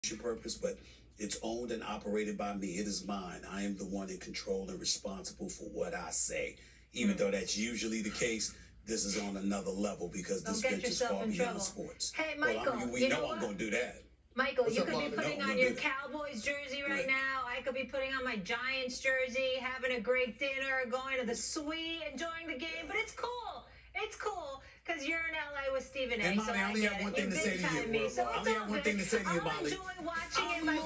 purpose, but it's owned and operated by me. It is mine. I am the one in control and responsible for what I say. Even though that's usually the case, this is on another level because this venture's far beyond sports. Hey, Michael, well, we know I'm going to do that. Michael, you could be putting on your Cowboys jersey right now. I could be putting on my Giants jersey, having a great dinner, going to the suite, enjoying the game. But it's cool. It's cool because you're in LA with Stephen A. And Molly, I only have one thing to say to you. I only have one thing to say to you, Molly. I'll enjoy watching it.